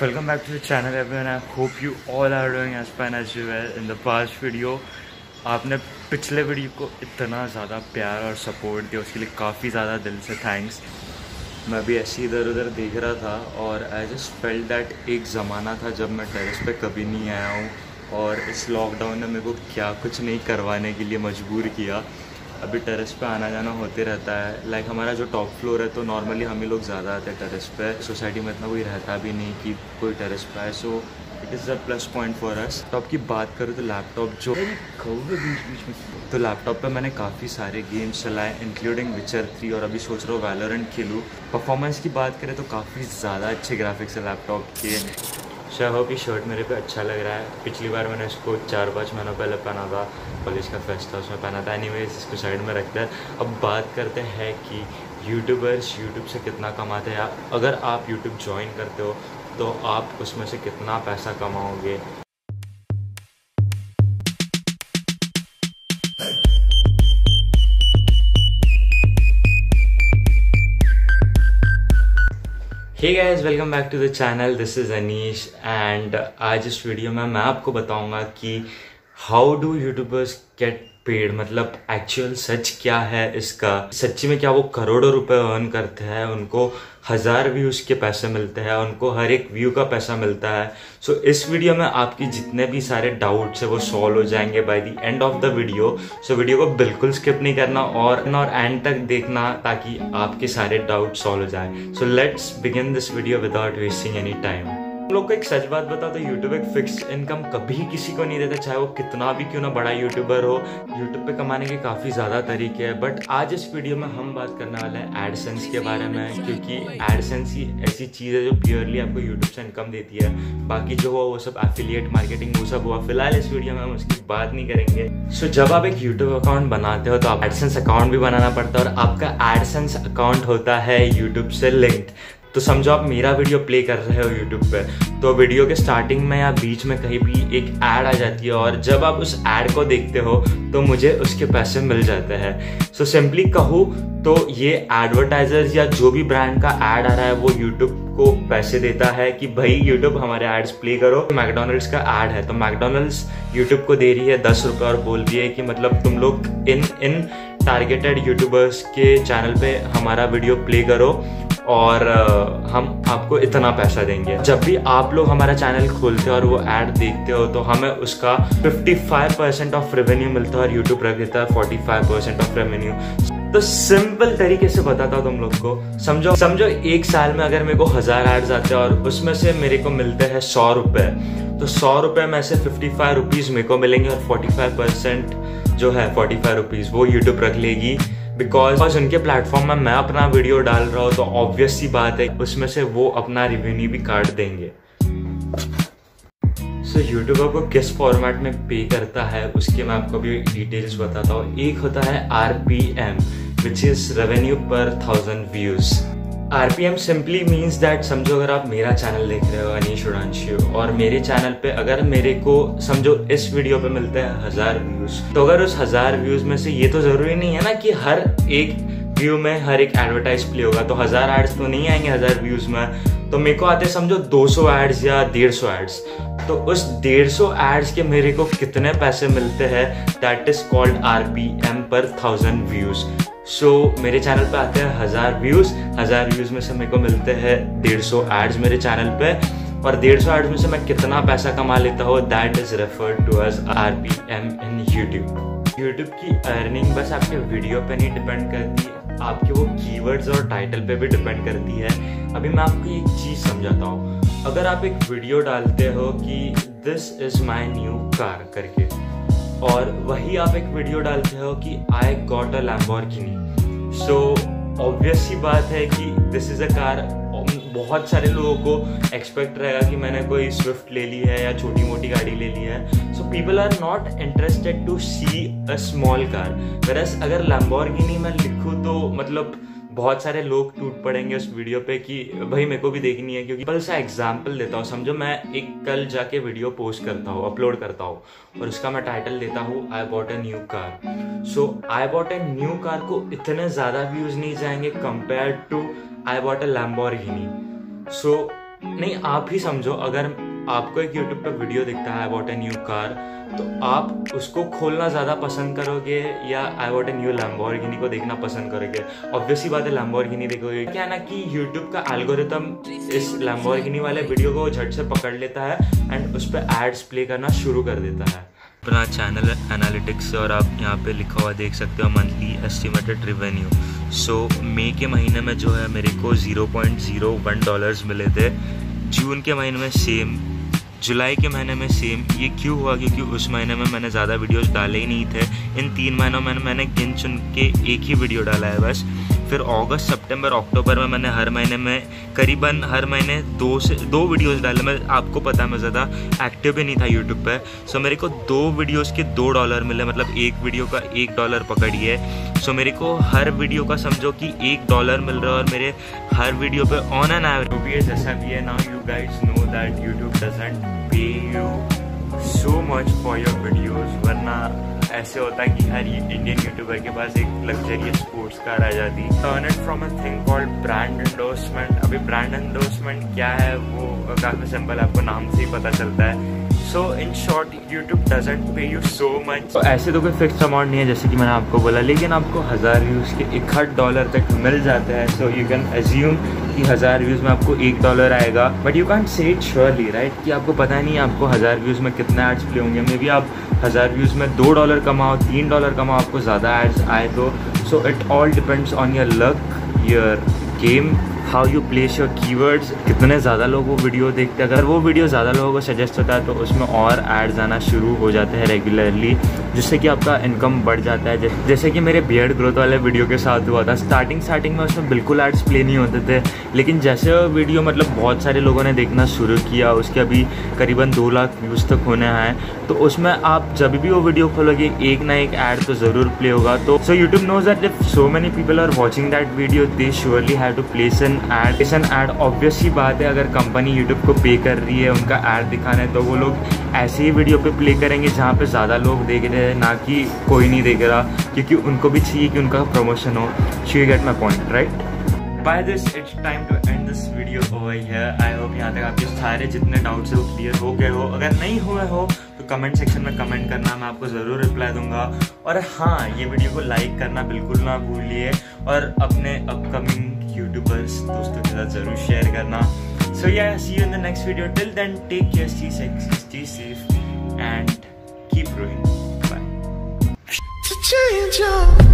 Welcome back to the channel everyone. I hope you all are doing as fine as you were in the past video. आपने पिछले video को इतना ज़्यादा प्यार और support दिया, उसके लिए काफ़ी ज़्यादा दिल से थैंक्स। मैं भी ऐसे इधर उधर देख रहा था और आई जस्ट फेल्ट दैट एक ज़माना था जब मैं टेरेस पे कभी नहीं आया हूँ और इस लॉकडाउन ने मेरे को क्या कुछ नहीं करवाने के लिए मजबूर किया। अभी टेरेस पे आना जाना होते रहता है। लाइक हमारा जो टॉप फ्लोर है तो नॉर्मली हम ही लोग ज़्यादा आते हैं टेरेस पे। सोसाइटी में इतना कोई रहता भी नहीं कि कोई टेरेस पे है, so it is a plus point for us. तो आपकी बात करूँ तो लैपटॉप जो बीच में तो लैपटॉप पे मैंने काफ़ी सारे गेम्स चलाए इंक्लूडिंग विचर 3 और अभी सोच रहा हूँ वैलोरेंट खेलूँ। परफॉर्मेंस की बात करें तो काफ़ी ज़्यादा अच्छे ग्राफिक्स है लैपटॉप के। शाहो की शर्ट मेरे पे अच्छा लग रहा है। पिछली बार मैंने इसको 4-5 महीनों पहले पहना था, कॉलेज का फेस्ट था उसमें पहना था। एनीवेज इसको साइड में रखते हैं। अब बात करते हैं कि यूट्यूबर्स यूट्यूब से कितना कमाते हैं। अगर आप यूट्यूब ज्वाइन करते हो तो आप उसमें से कितना पैसा कमाओगे। Hey guys, welcome back to the channel. This is Anish and आज इस वीडियो में मैं आपको बताऊंगा कि how do YouTubers get paid, मतलब एक्चुअल सच क्या है इसका। सच्ची में क्या वो करोड़ों रुपए अर्न करते हैं, उनको 1000 व्यूज़ के पैसे मिलते हैं, उनको हर एक व्यू का पैसा मिलता है। सो इस वीडियो में आपकी जितने भी सारे डाउट्स है वो सॉल्व हो जाएंगे by the end of the video. So video को बिल्कुल स्किप नहीं करना और एंड तक देखना ताकि आपके सारे डाउट सॉल्व हो जाए। So let's begin this video without wasting any time. लोग को एक सच बात बताओ तो यूट्यूब एक फिक्स इनकम कभी किसी को नहीं देता, चाहे वो कितना भी क्यों ना बड़ा यूट्यूबर हो। यूट्यूब पे कमाने के काफ़ी ज़्यादा तरीके हैं, बट आज इस वीडियो में हम बात करने वाले हैं एडसेंस के बारे में, क्योंकि एडसेंस ही ऐसी चीज़ है जो प्योरली आपको यूट्यूब से इनकम देती है। बाकी जो हुआ वो सब एफिलिएट मार्केटिंग वो सब हुआ। फिलहाल इस वीडियो में हम उसकी बात नहीं करेंगे। सो जब आप एक यूट्यूब अकाउंट बनाते हो तो आप एडसेंस अकाउंट भी बनाना पड़ता है और आपका एडसेंस अकाउंट होता है यूट्यूब से लिंक्ड। तो समझो आप मेरा वीडियो प्ले कर रहे हो यूट्यूब पे, तो वीडियो के स्टार्टिंग में या बीच में कहीं भी एक ऐड आ जाती है और जब आप उस ऐड को देखते हो तो मुझे उसके पैसे मिल जाते हैं। सो सिंपली कहूँ तो ये एडवर्टाइजर्स या जो भी ब्रांड का ऐड आ रहा है वो यूट्यूब को पैसे देता है कि भाई यूट्यूब हमारे एड्स प्ले करो। मैकडोनल्ड्स का ऐड है तो मैकडोनल्ड्स यूट्यूब को दे रही है 10 रुपये और बोल रही है कि मतलब तुम लोग इन टारगेटेड यूट्यूबर्स के चैनल पे हमारा वीडियो प्ले करो और हम आपको इतना पैसा देंगे। जब भी आप लोग हमारा चैनल खोलते हो और वो ऐड देखते हो तो हमें उसका 55% ऑफ रेवेन्यू मिलता है और यूट्यूब रख देता है 45% ऑफ रेवेन्यू। तो सिंपल तरीके से बताता हूँ तुम लोग को। समझो एक साल में अगर मेरे को 1000 एड्स आते हैं और उसमें से मेरे को मिलते हैं 100 रुपये, तो 100 रुपये में से 55 रुपीज़ मेरे को मिलेंगे और 45% जो है 45 रुपीज़ वो यूट्यूब रख लेगी। बिकॉज उनके प्लेटफॉर्म में मैं अपना वीडियो डाल रहा हूँ तो ऑब्वियस सी बात है उसमें से वो अपना रेवेन्यू भी काट देंगे। सो यूट्यूब आपको किस फॉर्मेट में पे करता है उसके मैं आपको भी डिटेल्स बताता हूँ। एक होता है RPM विच इज रेवेन्यू पर 1000 views. RPM simply means that समझो अगर आप मेरा चैनल देख रहे हो अनीश उड़ांशु और मेरे चैनल पे अगर मेरे को समझो इस वीडियो पे मिलते हैं 1000 व्यूज, तो अगर उस 1000 व्यूज में से ये तो जरूरी नहीं है ना कि हर एक व्यू में हर एक एडवर्टाइज प्ले होगा, तो 1000 एड्स तो नहीं आएंगे 1000 व्यूज में। तो मेरे को आते समझो 200 एड्स या 150 एड्स, तो उस 150 एड्स के मेरे को कितने पैसे मिलते हैं दैट इज कॉल्ड RPM पर 1000 व्यूज। सो मेरे चैनल पे आते हैं 1000 व्यूज में से मेरे को मिलते हैं 150 एड्स मेरे चैनल पे, और 150 एड्स में से मैं कितना पैसा कमा लेता हूँ that is referred to as RPM in YouTube. YouTube की अर्निंग बस आपके वीडियो पे नहीं डिपेंड करती, आपके वो कीवर्ड्स और टाइटल पे भी डिपेंड करती है। अभी मैं आपको एक चीज़ समझाता हूँ। अगर आप एक वीडियो डालते हो कि this is my new car करके और वही आप एक वीडियो डालते हो कि I got a Lamborghini, so obvious सी बात है कि दिस इज अ कार। बहुत सारे लोगों को एक्सपेक्ट रहेगा कि मैंने कोई स्विफ्ट ले ली है या छोटी मोटी गाड़ी ले ली है। So people are not interested to see a small car. Whereas अगर लैम्बोर्गिनी मैं लिखूँ तो मतलब बहुत सारे लोग टूट पड़ेंगे उस वीडियो पे कि भाई मेरे को भी देखनी है। क्योंकि सा एग्जाम्पल देता हूँ, समझो मैं एक कल जाके वीडियो पोस्ट करता हूँ, अपलोड करता हूँ और उसका मैं टाइटल देता हूँ I bought a new car. So I bought a new car को इतने ज़्यादा व्यूज़ नहीं जाएंगे compare to I bought a Lamborghini. So नहीं, आप ही समझो, अगर आपको एक YouTube पे वीडियो दिखता है अबाउट ए न्यू कार, तो आप उसको खोलना ज़्यादा पसंद करोगे या I bought a new Lamborghini को देखना पसंद करोगे? ऑब्वियसली बात है लैम्बोर्गिनी देखोगे। क्या है ना कि YouTube का एल्गोरिथम इस लैम्बोर्गिनी वाले वीडियो को झट से पकड़ लेता है एंड उस पर एड्स प्ले करना शुरू कर देता है। अपना चैनल एनालिटिक्स, और आप यहाँ पे लिखा हुआ देख सकते हो मंथली एस्टिमेटेड रिवेन्यू। सो मई के महीने में जो है मेरे को $0.01 मिले थे, जून के महीने में सेम, जुलाई के महीने में सेम। ये क्यों हुआ? क्योंकि उस महीने में मैंने ज़्यादा वीडियोस डाले ही नहीं थे। इन 3 महीनों में मैंने गिन चुन के एक ही वीडियो डाला है बस। फिर अगस्त, सितंबर, अक्टूबर में मैंने हर महीने में करीबन हर महीने 2 वीडियोस डाले। मैं आपको पता है मैं ज़्यादा एक्टिव भी नहीं था यूट्यूब पे। सो मेरे को 2 वीडियोस के $2 मिले, मतलब एक वीडियो का $1 पकड़िए। सो मेरे को हर वीडियो का समझो कि $1 मिल रहा है, और मेरे हर वीडियो पे ऑन एन एवरेज भी है जैसा भी है। Now you guys know that YouTube doesn't pay you so much for your videos, वरना ऐसे होता है कि हर इंडियन यूट्यूबर के पास एक लग्जरियस स्पोर्ट्स कार आ जाती। Earn it from a thing called brand endorsement. अभी ब्रांड एंडोर्समेंट क्या है वो काफ़ी सिंपल, आपको नाम से ही पता चलता है। So in short YouTube doesn't pay you so much. तो ऐसे तो कोई फिक्स अमाउंट नहीं है जैसे कि मैंने आपको बोला, लेकिन आपको 1000 व्यूज़ के $1 तक मिल जाते हैं। सो यू कैन एज्यूम कि 1000 व्यूज़ में आपको $1 आएगा, but you can't say it surely, right? कि आपको पता नहीं आपको 1000 व्यूज़ में कितने एड्स प्ले होंगे। मे बी आप 1000 व्यूज़ में $2 कमाओ, $3 कमाओ, आपको ज़्यादा एड्स आए तो। So it all depends on your luck, your game, how you place your keywords, कितने ज़्यादा लोग वो वीडियो देखते हैं। अगर वो वीडियो ज़्यादा लोगों को सजेस्ट होता है तो उसमें और एड्स आना शुरू हो जाते हैं रेगुलरली, जिससे कि आपका इनकम बढ़ जाता है। जैसे कि मेरे बियर्ड ग्रोथ वाले वीडियो के साथ हुआ था। स्टार्टिंग में उसमें बिल्कुल एड्स प्ले नहीं होते थे, लेकिन जैसे वो वीडियो मतलब बहुत सारे लोगों ने देखना शुरू किया, उसके अभी करीबन 2 लाख व्यूज़ तक होने हैं, तो उसमें आप जब भी वो वीडियो खोलोगे एक ना एक ऐड तो ज़रूर प्ले होगा। तो so YouTube knows that if so many people are watching that video they surely have to place an ad. Obvious ही बात है, अगर कंपनी यूट्यूब को पे कर रही है उनका ऐड दिखाने, तो वो लोग ऐसे ही वीडियो पे प्ले करेंगे जहाँ पे ज़्यादा लोग देख रहे हैं, ना कि कोई नहीं देख रहा, क्योंकि उनको भी चाहिए कि उनका प्रमोशन हो। So you get my point, right? By this it's time to end this video over here. I hope यहाँ तक आपके सारे जितने डाउट्स है वो क्लियर हो गए हो। अगर नहीं हुए हो तो कमेंट सेक्शन में कमेंट करना, मैं आपको ज़रूर रिप्लाई दूंगा। और हाँ, ये वीडियो को लाइक करना बिल्कुल ना भूलिए, और अपने अपकमिंग यूट्यूबर्स दोस्तों के साथ ज़रूर शेयर करना। So yeah see you in the next video. Till then take care, stay sexy, stay safe and keep growing. Bye.